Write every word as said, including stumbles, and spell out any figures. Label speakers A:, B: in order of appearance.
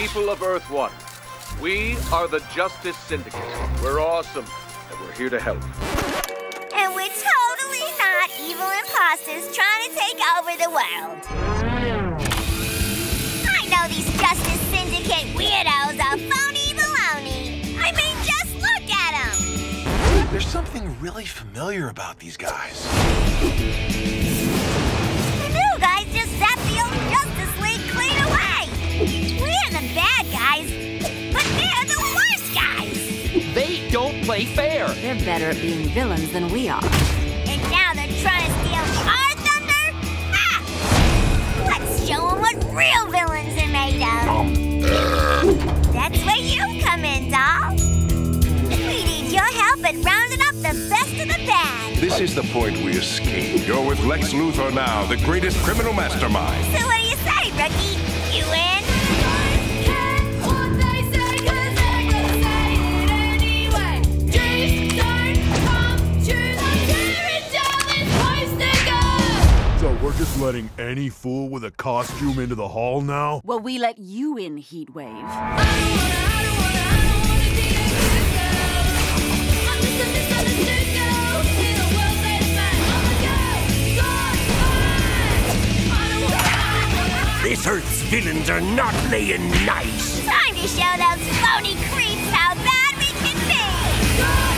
A: people of Earth One. We are the Justice Syndicate. We're awesome, and we're here to help.
B: And we're totally not evil imposters trying to take over the world. I know these Justice Syndicate weirdos are phony baloney. I mean, just look at them.
C: There's something really familiar about these guys.
B: The new guys just zapped the old Justice League clean away. We're the bad guys, but they're the worst guys.
D: They don't play fair.
E: They're better at being villains than we are.
B: And now they're trying to steal our thunder? Ah! Let's show them what real villains are made of. That's where you come in, doll. We need your help at rounding up the best of the bad.
F: This is the point we escape. You're with Lex Luthor now, the greatest criminal mastermind.
B: So what do you say, rookie? You in?
G: So we're just letting any fool with a costume into the hall now?
E: Well, we let you in, Heatwave.
H: This Earth's villains are not playing nice.
B: Time to show those phony creeps how bad we can be.